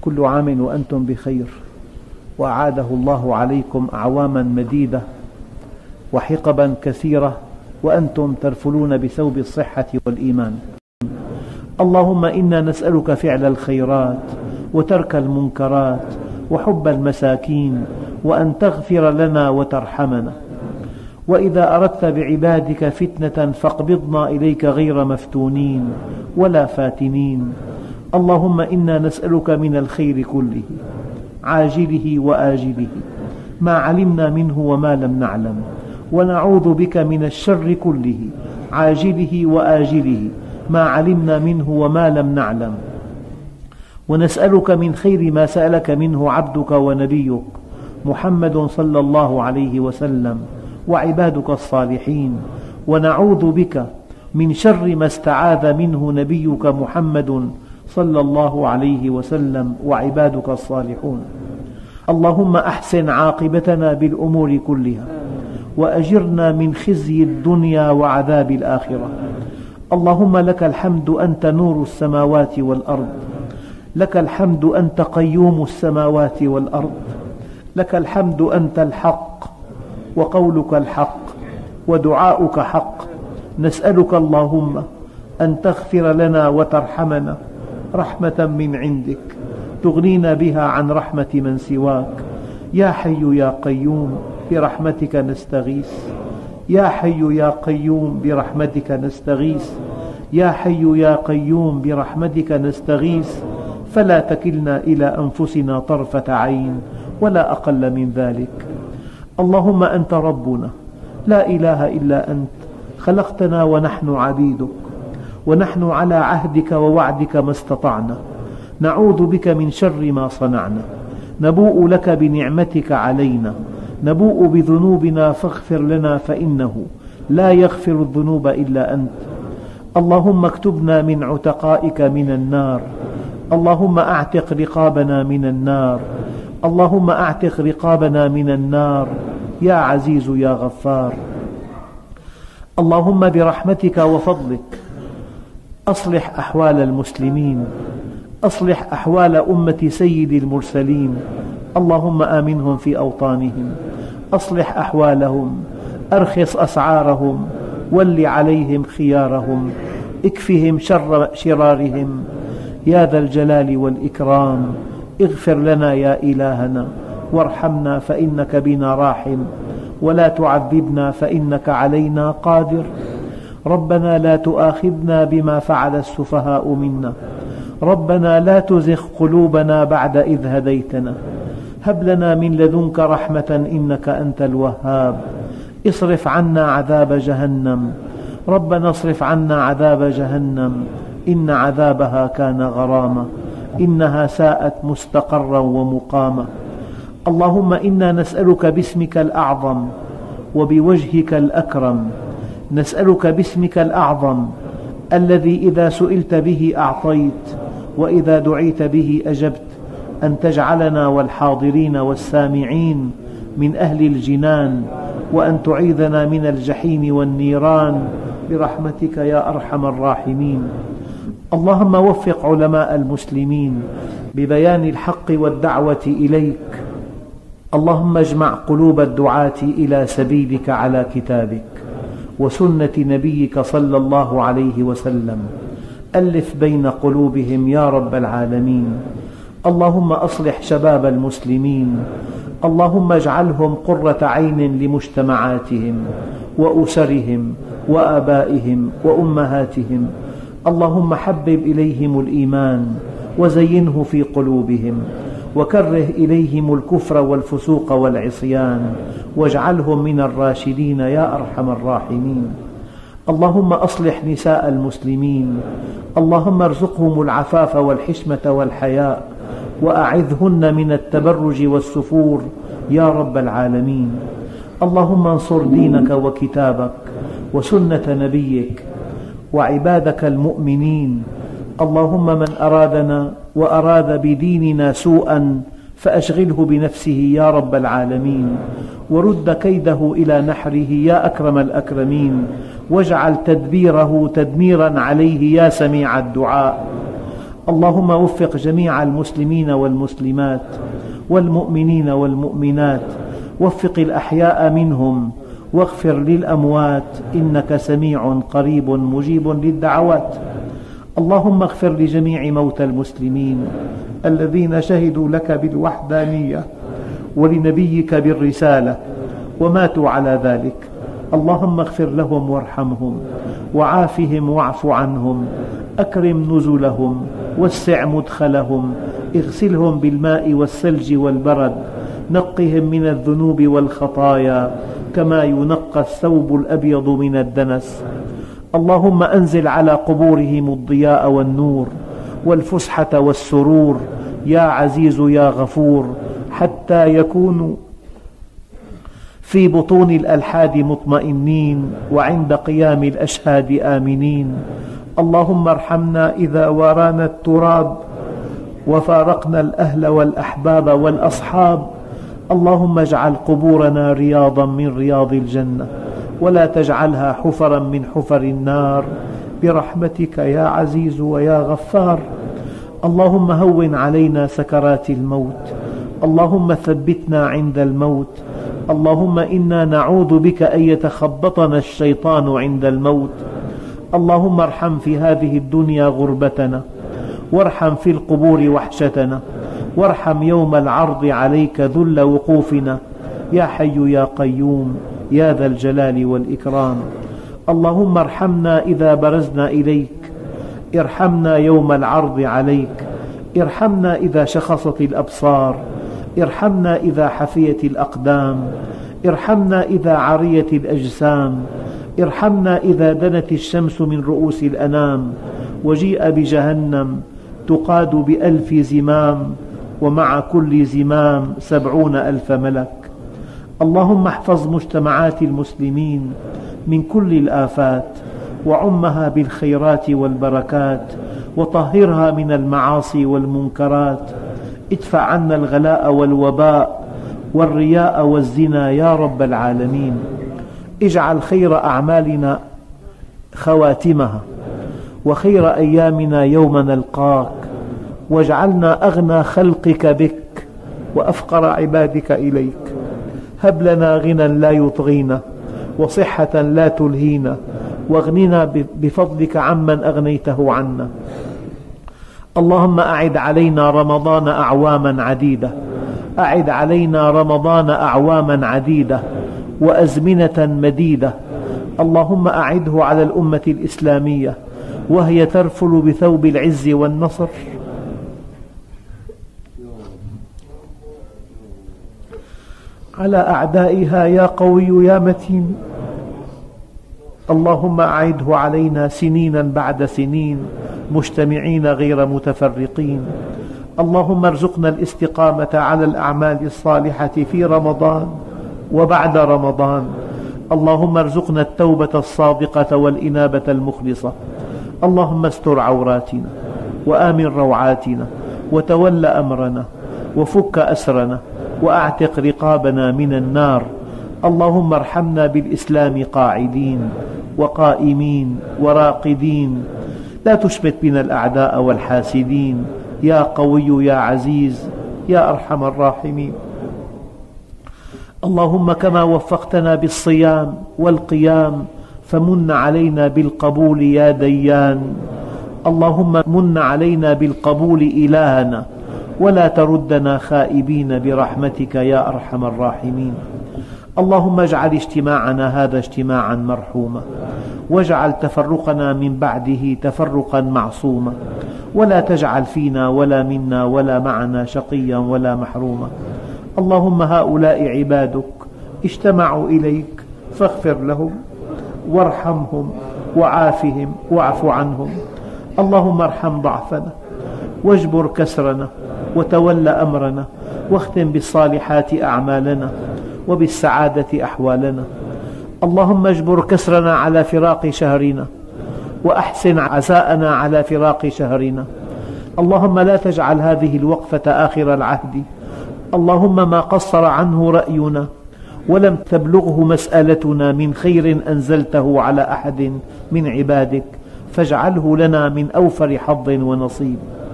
كل عام وأنتم بخير، وأعاده الله عليكم أعواما مديدة وحقبا كثيرة وأنتم ترفلون بثوب الصحة والإيمان. اللهم إنا نسألك فعل الخيرات وترك المنكرات وحب المساكين، وأن تغفر لنا وترحمنا. وإذا أردت بعبادك فتنة فاقبضنا إليك غير مفتونين ولا فاتنين. اللهم إنا نسألك من الخير كله عاجله وآجله ما علمنا منه وما لم نعلم، ونعوذ بك من الشر كله عاجله وآجله ما علمنا منه وما لم نعلم، ونسألك من خير ما سألك منه عبدك ونبيك محمد صلى الله عليه وسلم وعبادك الصالحين، ونعوذ بك من شر ما استعاذ منه نبيك محمد صلى الله عليه وسلم وعبادك الصالحون. اللهم أحسن عاقبتنا بالأمور كلها، وأجرنا من خزي الدنيا وعذاب الآخرة. اللهم لك الحمد أنت نور السماوات والأرض، لك الحمد أنت قيوم السماوات والأرض، لك الحمد أنت الحق وقولك الحق ودعاؤك حق. نسألك اللهم أن تغفر لنا وترحمنا رحمة من عندك تغنينا بها عن رحمة من سواك. يا حي يا قيوم برحمتك نستغيث، يا حي يا قيوم برحمتك نستغيث، يا حي يا قيوم برحمتك نستغيث. فلا تكلنا إلى أنفسنا طرفة عين ولا أقل من ذلك. اللهم أنت ربنا لا إله إلا أنت، خلقتنا ونحن عبيدك، ونحن على عهدك ووعدك ما استطعنا. نعوذ بك من شر ما صنعنا، نبوء لك بنعمتك علينا، نبوء بذنوبنا فاغفر لنا فإنه لا يغفر الذنوب إلا أنت. اللهم اكتبنا من عتقائك من النار، اللهم أعتق رقابنا من النار، اللهم أعتق رقابنا من النار يا عزيز يا غفار. اللهم برحمتك وفضلك أصلح أحوال المسلمين، أصلح أحوال أمة سيد المرسلين. اللهم آمنهم في أوطانهم، أصلح أحوالهم، أرخص أسعارهم، ول عليهم خيارهم، اكفهم شر شرارهم يا ذا الجلال والإكرام. اغفر لنا يا إلهنا وارحمنا فإنك بنا راحم، ولا تعذبنا فإنك علينا قادر. ربنا لا تؤاخذنا بما فعل السفهاء منا، ربنا لا تزغ قلوبنا بعد إذ هديتنا، هب لنا من لدنك رحمة إنك أنت الوهاب. اصرف عنا عذاب جهنم، ربنا اصرف عنا عذاب جهنم إن عذابها كان غراما، إنها ساءت مستقرا ومقاما. اللهم إنا نسألك باسمك الأعظم وبوجهك الأكرم، نسألك باسمك الأعظم الذي إذا سئلت به أعطيت وإذا دعيت به أجبت، أن تجعلنا والحاضرين والسامعين من أهل الجنان، وأن تعيذنا من الجحيم والنيران برحمتك يا أرحم الراحمين. اللهم وفق علماء المسلمين ببيان الحق والدعوة إليك. اللهم اجمع قلوب الدعاة إلى سبيلك على كتابك وسنة نبيك صلى الله عليه وسلم، ألف بين قلوبهم يا رب العالمين. اللهم أصلح شباب المسلمين، اللهم اجعلهم قرة عين لمجتمعاتهم وأسرهم وآبائهم وأمهاتهم. اللهم حبب إليهم الإيمان وزينه في قلوبهم، وكره إليهم الكفر والفسوق والعصيان، واجعلهم من الراشدين يا أرحم الراحمين. اللهم أصلح نساء المسلمين، اللهم ارزقهم العفاف والحشمة والحياء، وأعذهن من التبرج والسفور يا رب العالمين. اللهم انصر دينك وكتابك وسنة نبيك وعبادك المؤمنين. اللهم من أرادنا وأراد بديننا سوءا فأشغله بنفسه يا رب العالمين، ورد كيده إلى نحره يا أكرم الأكرمين، واجعل تدبيره تدميرا عليه يا سميع الدعاء. اللهم وفق جميع المسلمين والمسلمات والمؤمنين والمؤمنات، وفق الأحياء منهم واغفر للأموات، إنك سميع قريب مجيب للدعوات. اللهم اغفر لجميع موتى المسلمين الذين شهدوا لك بالوحدانية ولنبيك بالرسالة وماتوا على ذلك. اللهم اغفر لهم وارحمهم وعافهم واعف عنهم، أكرم نزلهم وسع مدخلهم، اغسلهم بالماء والثلج والبرد، نقهم من الذنوب والخطايا كما ينقى الثوب الأبيض من الدنس. اللهم أنزل على قبورهم الضياء والنور والفسحة والسرور يا عزيز يا غفور، حتى يكونوا في بطون الألحاد مطمئنين وعند قيام الأشهاد آمنين. اللهم ارحمنا إذا وارانا التراب وفارقنا الأهل والأحباب والأصحاب. اللهم اجعل قبورنا رياضا من رياض الجنة، ولا تجعلها حفرا من حفر النار، برحمتك يا عزيز ويا غفار. اللهم هون علينا سكرات الموت، اللهم ثبتنا عند الموت. اللهم إنا نعوذ بك أن يتخبطنا الشيطان عند الموت. اللهم ارحم في هذه الدنيا غربتنا، وارحم في القبور وحشتنا، وارحم يوم العرض عليك ذل وقوفنا، يا حي يا قيوم يا ذا الجلال والإكرام. اللهم ارحمنا إذا برزنا إليك، ارحمنا يوم العرض عليك، ارحمنا إذا شخصت الأبصار، ارحمنا إذا حفيت الأقدام، ارحمنا إذا عريت الأجسام، ارحمنا إذا دنت الشمس من رؤوس الأنام، وجيء بجهنم تقاد ب1000 زمام، ومع كل زمام 70,000 ملك. اللهم احفظ مجتمعات المسلمين من كل الآفات، وعمها بالخيرات والبركات، وطهرها من المعاصي والمنكرات. ادفع عنا الغلاء والوباء والرياء والزنا يا رب العالمين. اجعل خير أعمالنا خواتمها، وخير أيامنا يوم نلقاك، واجعلنا أغنى خلقك بك وأفقر عبادك إليك. هب لنا غنى لا يطغينا، وصحة لا تلهينا، واغننا بفضلك عمن أغنيته عنا. اللهم أعد علينا رمضان أعواما عديدة، أعد علينا رمضان أعواما عديدة وأزمنة مديدة. اللهم أعده على الأمة الإسلامية وهي ترفل بثوب العز والنصر، على أعدائها يا قوي يا متين. اللهم أعده علينا سنينا بعد سنين، مجتمعين غير متفرقين. اللهم ارزقنا الاستقامة على الأعمال الصالحة في رمضان وبعد رمضان. اللهم ارزقنا التوبة الصادقة والإنابة المخلصة. اللهم استر عوراتنا وآمن روعاتنا، وتول أمرنا، وفك أسرنا، وأعتق رقابنا من النار. اللهم ارحمنا بالإسلام قاعدين وقائمين وراقدين، لا تشمت بنا الأعداء والحاسدين، يا قوي يا عزيز يا أرحم الراحمين. اللهم كما وفقتنا بالصيام والقيام فمن علينا بالقبول يا ديان. اللهم من علينا بالقبول إلهنا، ولا تردنا خائبين برحمتك يا أرحم الراحمين. اللهم اجعل اجتماعنا هذا اجتماعا مرحوما، واجعل تفرقنا من بعده تفرقا معصوما، ولا تجعل فينا ولا منا ولا معنا شقيا ولا محروما. اللهم هؤلاء عبادك اجتمعوا إليك فاغفر لهم وارحمهم وعافهم واعف عنهم. اللهم ارحم ضعفنا واجبر كسرنا وتول أمرنا، واختم بالصالحات أعمالنا وبالسعادة أحوالنا. اللهم اجبر كسرنا على فراق شهرنا، وأحسن عزاءنا على فراق شهرنا. اللهم لا تجعل هذه الوقفة آخر العهد. اللهم ما قصر عنه رأينا ولم تبلغه مسألتنا من خير أنزلته على أحد من عبادك، فاجعله لنا من أوفر حظ ونصيب.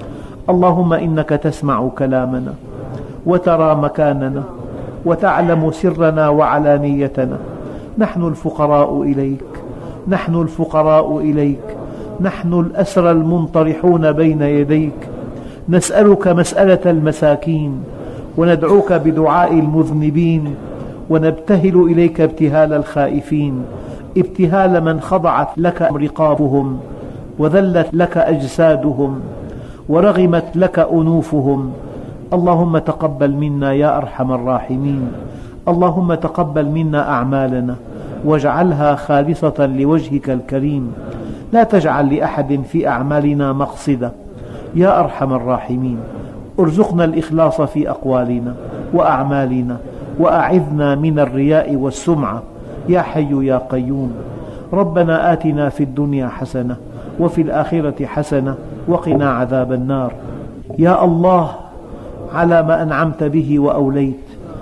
اللهم إنك تسمع كلامنا وترى مكاننا وتعلم سرنا وعلانيتنا. نحن الفقراء إليك، نحن الفقراء إليك، نحن الأسرى المنطرحون بين يديك. نسألك مسألة المساكين، وندعوك بدعاء المذنبين، ونبتهل إليك ابتهال الخائفين، ابتهال من خضعت لك رقابهم وذلت لك أجسادهم ورغمت لك أنوفهم. اللهم تقبل منا يا أرحم الراحمين. اللهم تقبل منا أعمالنا واجعلها خالصة لوجهك الكريم، لا تجعل لأحد في أعمالنا مقصدة يا أرحم الراحمين. ارزقنا الإخلاص في أقوالنا وأعمالنا، وأعذنا من الرياء والسمعة يا حي يا قيوم. ربنا آتنا في الدنيا حسنة وفي الآخرة حسنة وقنا عذاب النار. يا الله، على ما أنعمت به وأوليت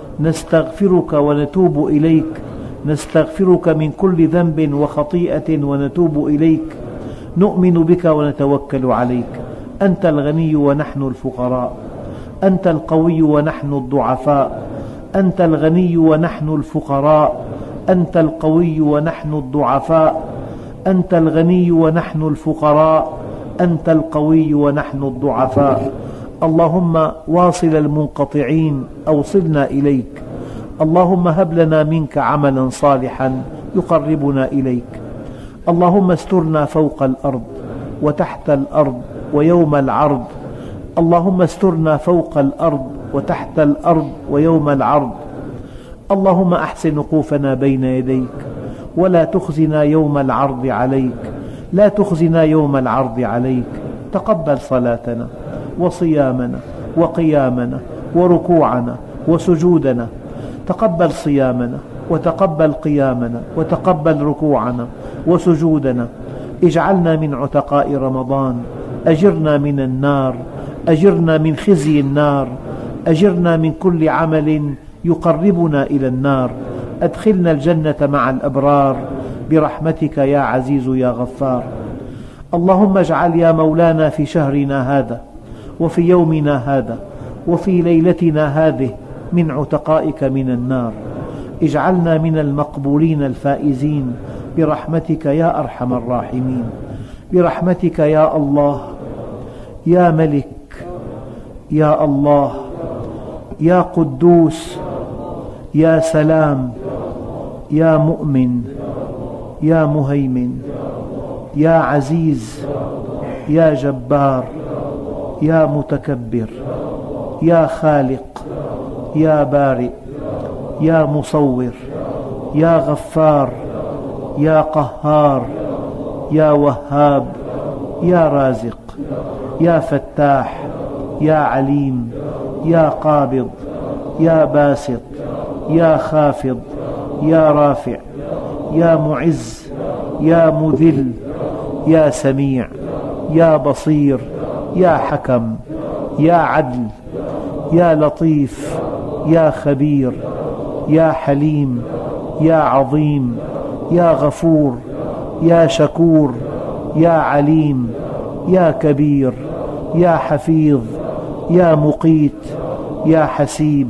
نستغفرك ونتوب إليك، نستغفرك من كل ذنب وخطيئة ونتوب إليك. نؤمن بك ونتوكل عليك. أنت الغني ونحن الفقراء، أنت القوي ونحن الضعفاء، أنت الغني ونحن الفقراء، أنت القوي ونحن الضعفاء، أنت الغني ونحن الفقراء، أنت القوي ونحن الضعفاء. اللهم واصل المنقطعين أوصلنا إليك. اللهم هب لنا منك عملا صالحا يقربنا إليك. اللهم استرنا فوق الأرض وتحت الأرض ويوم العرض. اللهم استرنا فوق الأرض وتحت الأرض ويوم العرض. اللهم أحسن وقوفنا بين يديك ولا تخزنا يوم العرض عليك، لا تخزنا يوم العرض عليك. تقبل صلاتنا وصيامنا وقيامنا وركوعنا وسجودنا. تقبل صيامنا وتقبل قيامنا وتقبل ركوعنا وسجودنا. اجعلنا من عتقاء رمضان. أجرنا من النار، أجرنا من خزي النار، أجرنا من كل عمل يقربنا إلى النار. أدخلنا الجنة مع الأبرار برحمتك يا عزيز يا غفار. اللهم اجعل يا مولانا في شهرنا هذا وفي يومنا هذا وفي ليلتنا هذه من عتقائك من النار. اجعلنا من المقبولين الفائزين برحمتك يا أرحم الراحمين. برحمتك يا الله، يا ملك، يا الله، يا قدوس، يا سلام، يا مؤمن، يا مهيمن، يا عزيز، يا جبار، يا متكبر، يا خالق، يا بارئ، يا مصور، يا غفار، يا قهار، يا وهاب، يا رازق، يا فتاح، يا عليم، يا قابض، يا باسط، يا خافض، يا رافع، يا معز، يا مذل، يا سميع، يا بصير، يا حكم، يا عدل، يا لطيف، يا خبير، يا حليم، يا عظيم، يا غفور، يا شكور، يا عليم، يا كبير، يا حفيظ، يا مقيت، يا حسيب،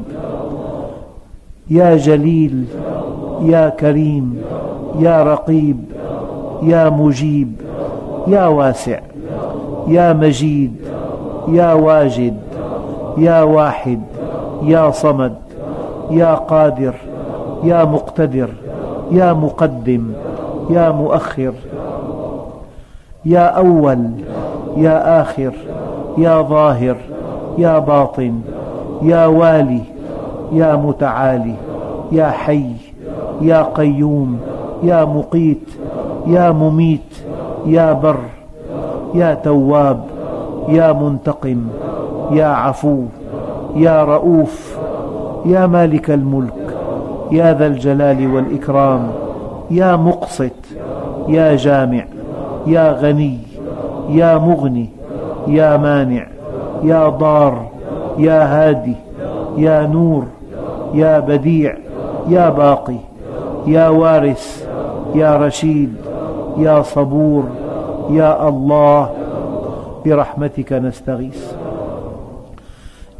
يا جليل، يا كريم، يا رقيب، يا مجيب، يا واسع، يا مجيد، يا واجد، يا واحد، يا صمد، يا قادر، يا مقتدر، يا مقدم، يا مؤخر، يا أول، يا آخر، يا ظاهر، يا باطن، يا والي، يا متعالي، يا حي، يا قيوم، يا مقيت، يا مميت، يا بر، يا تواب، يا منتقم، يا عفو، يا رؤوف، يا مالك الملك، يا ذا الجلال والإكرام، يا مقسط، يا جامع، يا غني، يا مغني، يا مانع، يا ضار، يا هادي، يا نور، يا بديع، يا باقي، يا وارث، يا رشيد، يا صبور، يا الله. برحمتك نستغيث.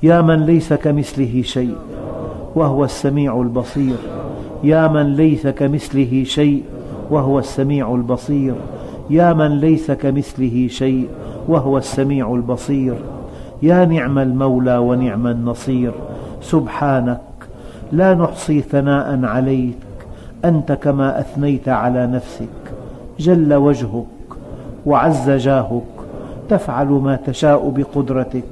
يا من ليس كمثله شيء وهو السميع البصير، يا من ليس كمثله شيء وهو السميع البصير، يا من ليس كمثله شيء وهو السميع البصير. يا نعم المولى ونعم النصير، سبحانك لا نحصي ثناء عليك، أنت كما أثنيت على نفسك. جل وجهك وعز جاهك، تفعل ما تشاء بقدرتك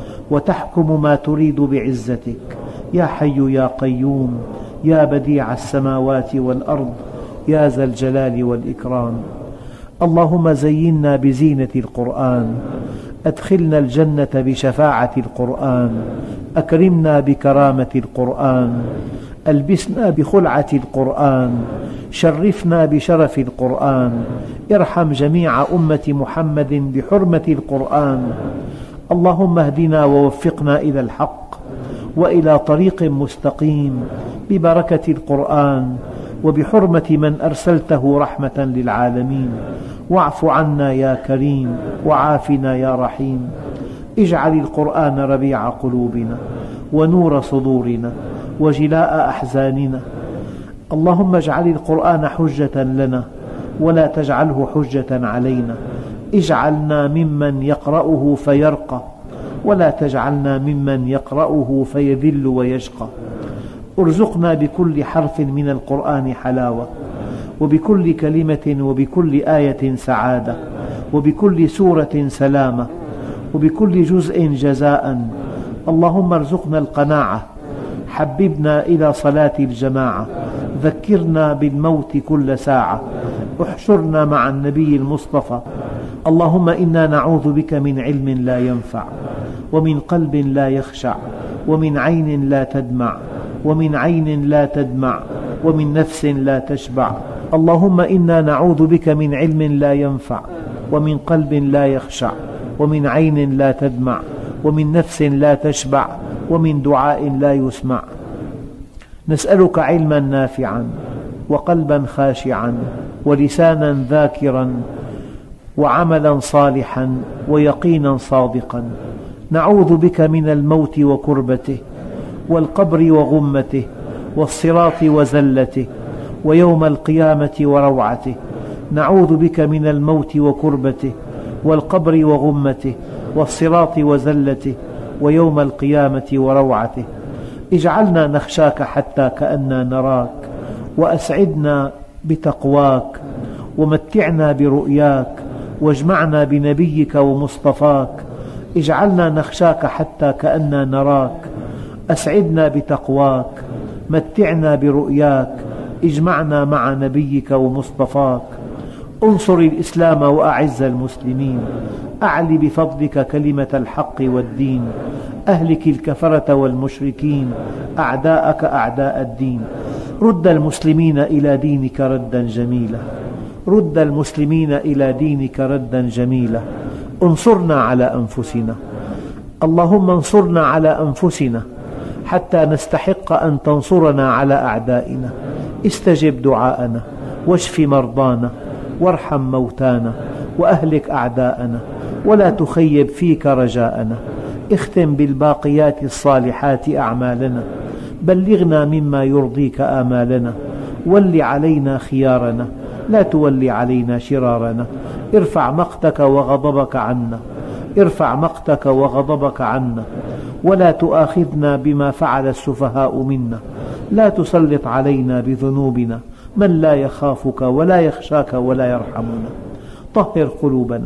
وتحكم ما تريد بعزتك. يا حي يا قيوم، يا بديع السماوات والأرض، يا ذا الجلال والإكرام. اللهم زينا بزينة القرآن، أدخلنا الجنة بشفاعة القرآن، أكرمنا بكرامة القرآن، ألبسنا بخلعة القرآن، شرفنا بشرف القرآن. ارحم جميع أمة محمد بحرمة القرآن. اللهم اهدنا ووفقنا إلى الحق وإلى طريق مستقيم ببركة القرآن وبحرمة من أرسلته رحمة للعالمين. واعف عنا يا كريم، وعافنا يا رحيم. اجعل القرآن ربيع قلوبنا ونور صدورنا وجلاء أحزاننا. اللهم اجعل القرآن حجة لنا ولا تجعله حجة علينا. اجعلنا ممن يقرأه فيرقى ولا تجعلنا ممن يقرأه فيذل ويشقى. ارزقنا بكل حرف من القرآن حلاوة، وبكل كلمة وبكل آية سعادة، وبكل سورة سلامة، وبكل جزء جزاء. اللهم ارزقنا القناعة، حببنا إلى صلاة الجماعة، ذكرنا بالموت كل ساعة، احشرنا مع النبي المصطفى. اللهم إنا نعوذ بك من علم لا ينفع، ومن قلب لا يخشع، ومن عين لا تدمع، ومن عين لا تدمع، ومن نفس لا تشبع. اللهم إنا نعوذ بك من علم لا ينفع، ومن قلب لا يخشع، ومن عين لا تدمع، ومن نفس لا تشبع، ومن دعاء لا يسمع. نسألك علما نافعا وقلبا خاشعا ولسانا ذاكرا وعملا صالحا ويقينا صادقا. نعوذ بك من الموت وكربته، والقبر وغمته، والصراط وزلته، ويوم القيامة وروعته. نعوذ بك من الموت وكربته، والقبر وغمته، والصراط وزلته، ويوم القيامة وروعته. اجعلنا نخشاك حتى كأننا نراك، وأسعدنا بتقواك، ومتعنا برؤياك، واجمعنا بنبيك ومصطفاك. اجعلنا نخشاك حتى كأننا نراك، أسعدنا بتقواك، متعنا برؤياك، اجمعنا مع نبيك ومصطفاك. انصر الإسلام وأعز المسلمين، أعل بفضلك كلمة الحق والدين، أهلك الكفرة والمشركين، أعداءك أعداء الدين. رد المسلمين إلى دينك ردا جميلا، رد المسلمين إلى دينك ردا جميلا. انصرنا على أنفسنا، اللهم انصرنا على أنفسنا حتى نستحق أن تنصرنا على أعدائنا. استجب دعاءنا، واشف مرضانا، وارحم موتانا، وأهلك أعداءنا، ولا تخيب فيك رجاءنا. اختم بالباقيات الصالحات أعمالنا، بلغنا مما يرضيك آمالنا. ول علينا خيارنا، لا تول علينا شرارنا. ارفع مقتك وغضبك عنا، ارفع مقتك وغضبك عنا، ولا تؤاخذنا بما فعل السفهاء منا. لا تسلط علينا بذنوبنا من لا يخافك ولا يخشاك ولا يرحمنا. طهر قلوبنا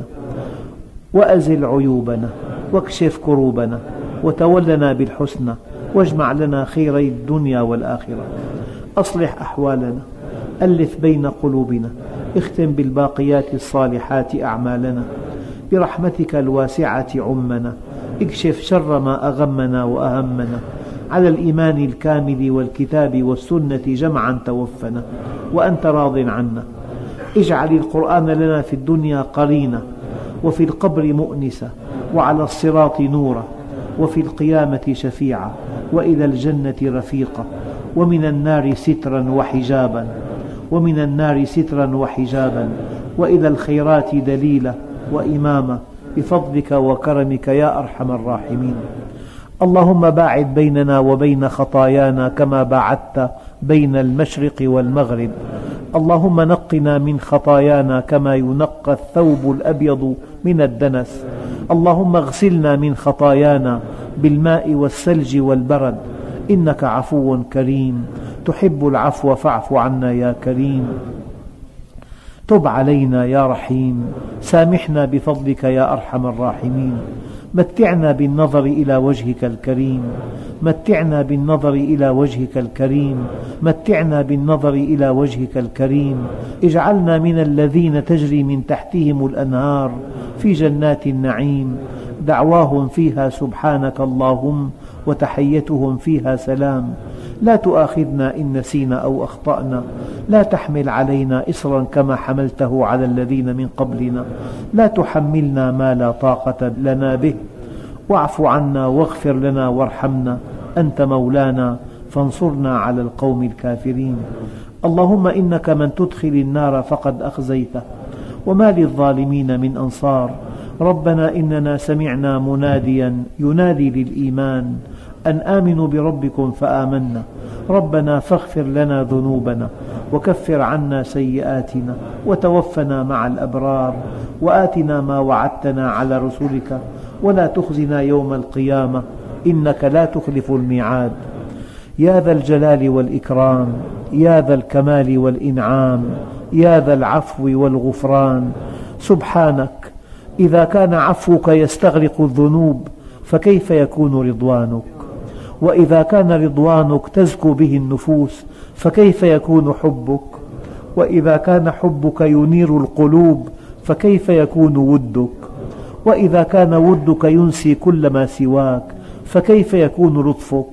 وأزل عيوبنا، واكشف كروبنا، وتولنا بالحسنى، واجمع لنا خيري الدنيا والآخرة. أصلح أحوالنا، ألف بين قلوبنا، اختم بالباقيات الصالحات أعمالنا. برحمتك الواسعة عمنا، اكشف شر ما أغمنا وأهمنا. على الإيمان الكامل والكتاب والسنة جمعا توفنا، وأنت راض عنا. اجعل القرآن لنا في الدنيا قرينا، وفي القبر مؤنسا، وعلى الصراط نورا، وفي القيامة شفيعا، وإلى الجنة رفيقا، ومن النار سترا وحجابا، ومن النار سترا وحجابا، وإلى الخيرات دليلا وإماما، بفضلك وكرمك يا أرحم الراحمين. اللهم باعد بيننا وبين خطايانا كما باعدت بين المشرق والمغرب. اللهم نقنا من خطايانا كما ينقى الثوب الأبيض من الدنس. اللهم اغسلنا من خطايانا بالماء والثلج والبرد، إنك عفو كريم تحب العفو فاعف عنا يا كريم. تب علينا يا رحيم، سامحنا بفضلك يا أرحم الراحمين. متعنا بالنظر إلى وجهك الكريم، متعنا بالنظر إلى وجهك الكريم، متعنا بالنظر إلى وجهك الكريم. اجعلنا من الذين تجري من تحتهم الأنهار في جنات النعيم، دعواهم فيها سبحانك اللهم وتحيتهم فيها سلام. لا تؤاخذنا إن نسينا أو أخطأنا، لا تحمل علينا إصرا كما حملته على الذين من قبلنا، لا تحملنا ما لا طاقة لنا به، واعف عنا واغفر لنا وارحمنا، أنت مولانا فانصرنا على القوم الكافرين. اللهم إنك من تدخل النار فقد أخزيته، وما للظالمين من أنصار. ربنا إننا سمعنا مناديا ينادي للإيمان أن آمنوا بربكم فآمنا، ربنا فاغفر لنا ذنوبنا وكفر عنا سيئاتنا وتوفنا مع الأبرار، وآتنا ما وعدتنا على رسلك ولا تخزنا يوم القيامة إنك لا تخلف الميعاد. يا ذا الجلال والإكرام، يا ذا الكمال والإنعام، يا ذا العفو والغفران. سبحانك، إذا كان عفوك يستغرق الذنوب فكيف يكون رضوانك؟ وإذا كان رضوانك تزكو به النفوس فكيف يكون حبك؟ وإذا كان حبك ينير القلوب فكيف يكون ودك؟ وإذا كان ودك ينسي كل ما سواك فكيف يكون لطفك؟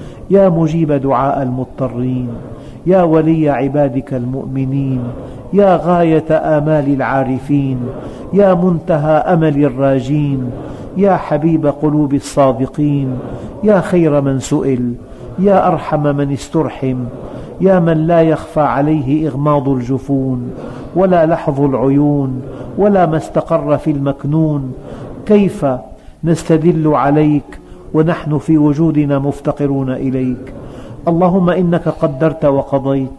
يا مجيب دعاء المضطرين، يا ولي عبادك المؤمنين، يا غاية آمال العارفين، يا منتهى أمل الراجين، يا حبيب قلوب الصادقين، يا خير من سئل، يا أرحم من استرحم، يا من لا يخفى عليه إغماض الجفون ولا لحظ العيون ولا ما استقر في المكنون. كيف نستدل عليك ونحن في وجودنا مفتقرون إليك؟ اللهم إنك قدرت وقضيت،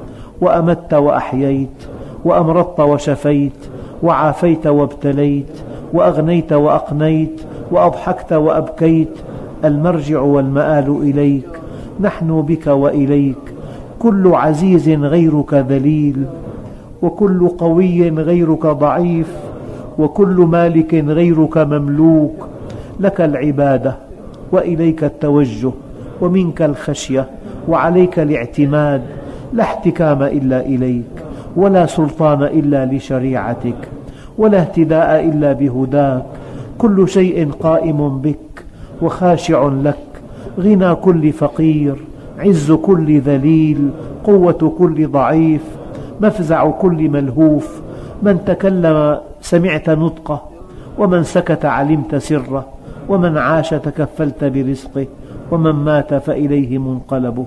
وأمت وأحييت، وأمرضت وشفيت، وعافيت وابتليت، وأغنيت وأقنيت، وأضحكت وأبكيت. المرجع والمآل إليك، نحن بك وإليك. كل عزيز غيرك ذليل، وكل قوي غيرك ضعيف، وكل مالك غيرك مملوك. لك العبادة وإليك التوجه ومنك الخشية وعليك الاعتماد. لا احتكام إلا إليك، ولا سلطان إلا لشريعتك، ولا اهتداء إلا بهداك. كل شيء قائم بك وخاشع لك، غنى كل فقير، عز كل ذليل، قوة كل ضعيف، مفزع كل ملهوف. من تكلم سمعت نطقه، ومن سكت علمت سره، ومن عاش تكفلت برزقه، ومن مات فإليه منقلبه.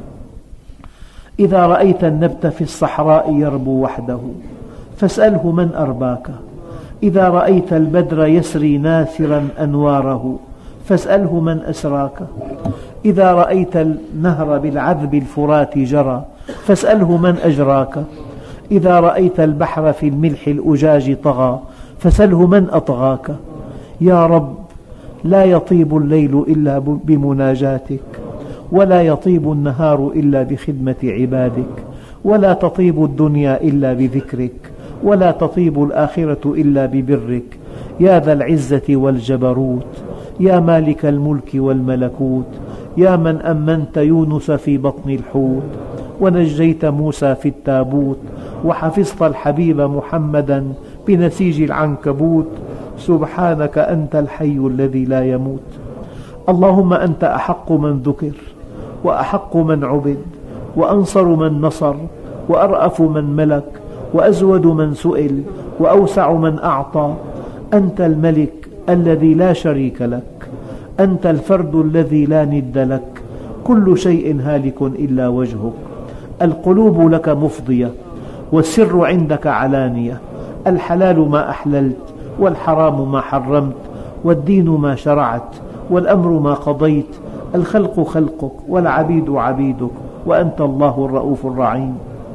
إذا رأيت النبت في الصحراء يربو وحده فاسأله من أرباك. إذا رأيت البدر يسري ناثرا أنواره فاسأله من أسراك. إذا رأيت النهر بالعذب الفرات جرى فاسأله من أجراك. إذا رأيت البحر في الملح الأجاج طغى فاسأله من أطغاك. يا رب، لا يطيب الليل إلا بمناجاتك، ولا يطيب النهار إلا بخدمة عبادك، ولا تطيب الدنيا إلا بذكرك، ولا تطيب الآخرة إلا ببرك. يا ذا العزة والجبروت، يا مالك الملك والملكوت، يا من أمنت يونس في بطن الحوت، ونجيت موسى في التابوت، وحفظت الحبيب محمدا بنسيج العنكبوت. سبحانك أنت الحي الذي لا يموت. اللهم أنت أحق من ذكر، وأحق من عبد، وأنصر من نصر، وأرأف من ملك، وأزود من سئل، وأوسع من أعطى. أنت الملك الذي لا شريك لك، أنت الفرد الذي لا ند لك. كل شيء هالك إلا وجهك. القلوب لك مفضية، والسر عندك علانية. الحلال ما أحللت، والحرام ما حرمت، والدين ما شرعت، والأمر ما قضيت، الخلق خلقك والعبيد عبيدك، وأنت الله الرؤوف الرحيم.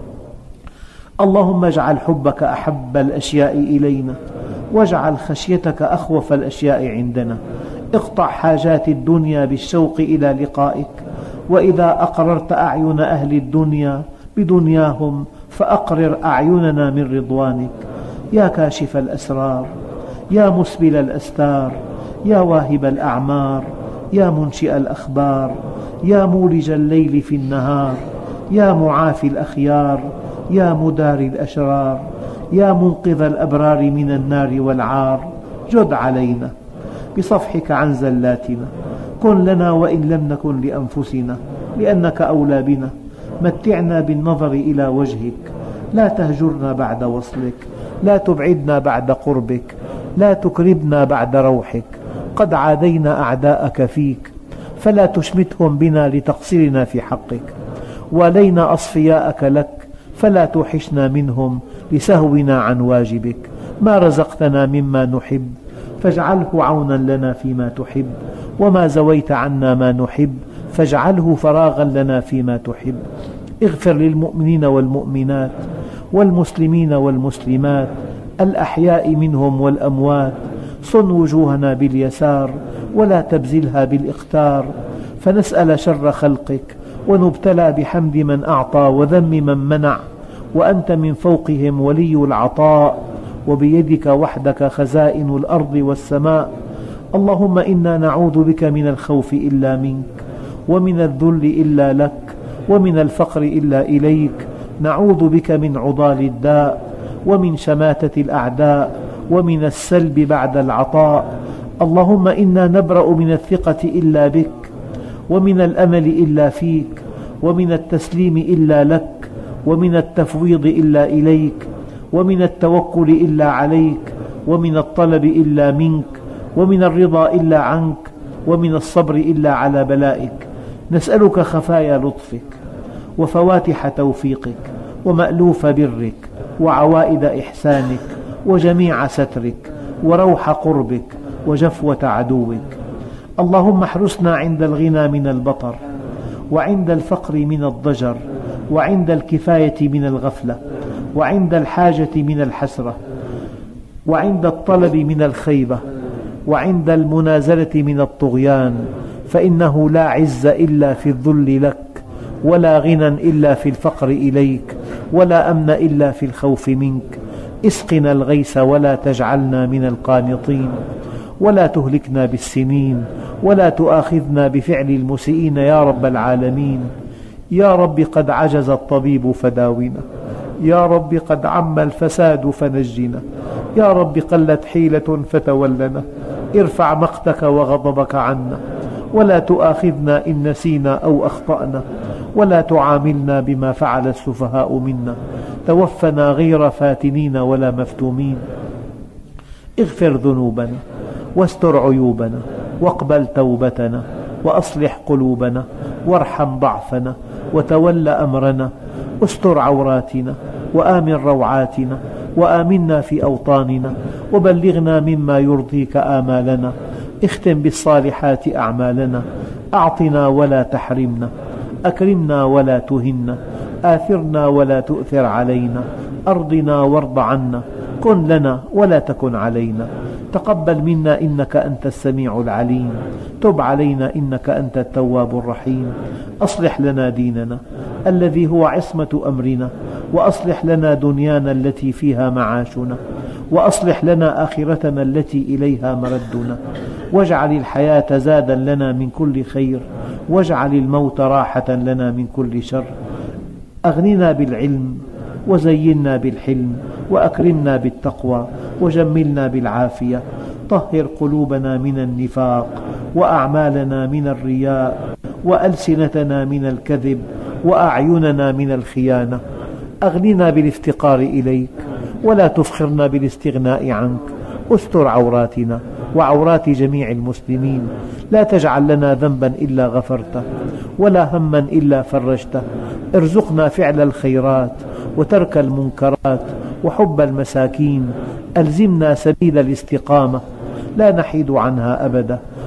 اللهم اجعل حبك أحب الأشياء إلينا، واجعل خشيتك أخوف الأشياء عندنا. اقطع حاجات الدنيا بالشوق إلى لقائك، وإذا أقررت أعين أهل الدنيا بدنياهم فأقرر أعيننا من رضوانك. يا كاشف الأسرار، يا مسبل الأستار، يا واهب الأعمار، يا منشئ الأخبار، يا مولج الليل في النهار، يا معافي الأخيار، يا مداري الأشرار، يا منقذ الأبرار من النار والعار، جد علينا بصفحك عن زلاتنا، كن لنا وإن لم نكن لأنفسنا، لأنك أولى بنا. متعنا بالنظر إلى وجهك، لا تهجرنا بعد وصلك، لا تبعدنا بعد قربك، لا تكربنا بعد روحك. قد عادينا أعداءك فيك، فلا تشمتهم بنا لتقصيرنا في حقك. ولينا أصفياءك لك، فلا توحشنا منهم لسهونا عن واجبك. ما رزقتنا مما نحب فاجعله عونا لنا فيما تحب، وما زويت عنا ما نحب فاجعله فراغا لنا فيما تحب. اغفر للمؤمنين والمؤمنات والمسلمين والمسلمات الأحياء منهم والأموات. صن وجوهنا باليسار ولا تبزلها بالإقتار، فنسأل شر خلقك ونبتلى بحمد من أعطى وذم من منع، وأنت من فوقهم ولي العطاء، وبيدك وحدك خزائن الأرض والسماء. اللهم إنا نعوذ بك من الخوف إلا منك، ومن الذل إلا لك، ومن الفقر إلا إليك. نعوذ بك من عضال الداء، ومن شماتة الأعداء، ومن السلب بعد العطاء. اللهم إنا نبرأ من الثقة إلا بك، ومن الأمل إلا فيك، ومن التسليم إلا لك، ومن التفويض إلا إليك، ومن التوكل إلا عليك، ومن الطلب إلا منك، ومن الرضا إلا عنك، ومن الصبر إلا على بلائك. نسألك خفايا لطفك، وفواتح توفيقك، ومألوف برك، وعوائد إحسانك، وجميع سترك، وروح قربك، وجفوة عدوك. اللهم احرسنا عند الغنى من البطر، وعند الفقر من الضجر، وعند الكفاية من الغفلة، وعند الحاجة من الحسرة، وعند الطلب من الخيبة، وعند المنازلة من الطغيان. فإنه لا عز إلا في الذل لك، ولا غنى إلا في الفقر إليك، ولا أمن إلا في الخوف منك. اسقنا الغيث ولا تجعلنا من القانطين، ولا تهلكنا بالسنين، ولا تؤاخذنا بفعل المسيئين يا رب العالمين. يا رب قد عجز الطبيب فداونا، يا رب قد عم الفساد فنجنا، يا رب قلت حيلة فتولنا. ارفع مقتك وغضبك عنا، ولا تؤاخذنا إن نسينا أو أخطأنا، ولا تعاملنا بما فعل السفهاء منا. توفنا غير فاتنين ولا مفتومين. اغفر ذنوبنا، واستر عيوبنا، واقبل توبتنا، وأصلح قلوبنا، وارحم ضعفنا، وتول أمرنا. استر عوراتنا، وآمن روعاتنا، وآمنا في أوطاننا، وبلغنا مما يرضيك آمالنا. اختم بالصالحات أعمالنا، أعطنا ولا تحرمنا، أكرمنا ولا تهنا، آثرنا ولا تؤثر علينا، أرضنا وارض عنا، كن لنا ولا تكن علينا. تقبل منا إنك أنت السميع العليم، تب علينا إنك أنت التواب الرحيم. أصلح لنا ديننا الذي هو عصمة أمرنا، وأصلح لنا دنيانا التي فيها معاشنا، وأصلح لنا آخرتنا التي إليها مردنا. واجعل الحياة زادا لنا من كل خير، واجعل الموت راحة لنا من كل شر. أغننا بالعلم، وزينا بالحلم، وأكرمنا بالتقوى، وجملنا بالعافية. طهر قلوبنا من النفاق، وأعمالنا من الرياء، وألسنتنا من الكذب، وأعيننا من الخيانة. أغننا بالافتقار إليك، ولا تفخرنا بالاستغناء عنك. استر عوراتنا وعورات جميع المسلمين. لا تجعل لنا ذنبا إلا غفرته، ولا هما إلا فرجته. ارزقنا فعل الخيرات، وترك المنكرات، وحب المساكين. ألزمنا سبيل الاستقامة، لا نحيد عنها أبدا،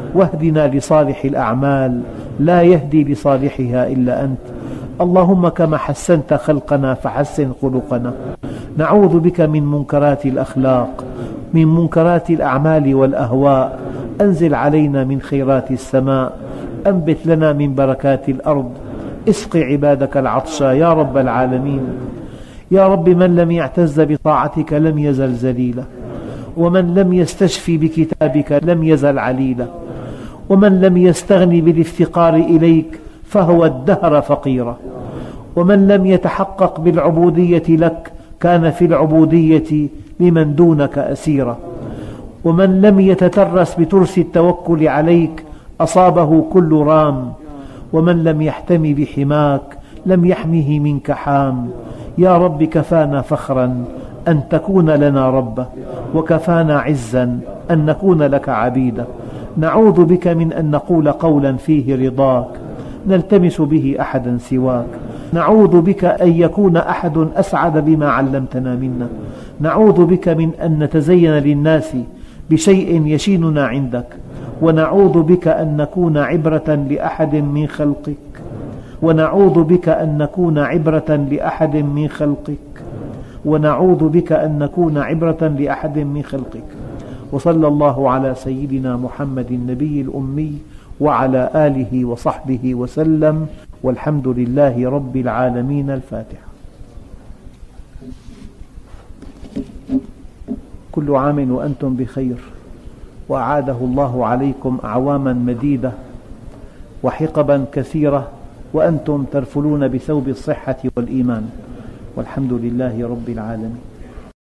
واهدنا لصالح الأعمال لا يهدي لصالحها إلا أنت. اللهم كما حسنت خلقنا فحسن خلقنا. نعوذ بك من منكرات الأخلاق، من منكرات الأعمال والأهواء. أنزل علينا من خيرات السماء، أنبت لنا من بركات الأرض، اسق عبادك العطشى يا رب العالمين. يا رب، من لم يعتز بطاعتك لم يزل ذليلا، ومن لم يستشفي بكتابك لم يزل عليلا، ومن لم يستغني بالافتقار إليك فهو الدهر فقيرا، ومن لم يتحقق بالعبودية لك كان في العبودية لمن دونك أسيرا، ومن لم يتترس بترس التوكل عليك أصابه كل رام، ومن لم يحتمي بحماك لم يحمه منك حام. يا رب، كفانا فخرا أن تكون لنا ربا، وكفانا عزا أن نكون لك عبيدا. نعوذ بك من أن نقول قولا فيه رضاك نلتمس به أحدا سواك. نعوذ بك أن يكون أحد أسعد بما علمتنا منا. نعوذ بك من أن نتزين للناس بشيء يشيننا عندك، ونعوذ بك أن نكون عبرة لأحد من خلقك، ونعوذ بك أن نكون عبرة لأحد من خلقك، ونعوذ بك أن نكون عبرة لأحد من خلقك. وصلى الله على سيدنا محمد النبي الأمي وعلى آله وصحبه وسلم، والحمد لله رب العالمين. الفاتحة. كل عام وأنتم بخير، وأعاده الله عليكم أعواما مديدة وحقبا كثيرة، وأنتم ترفلون بثوب الصحة والإيمان، والحمد لله رب العالمين.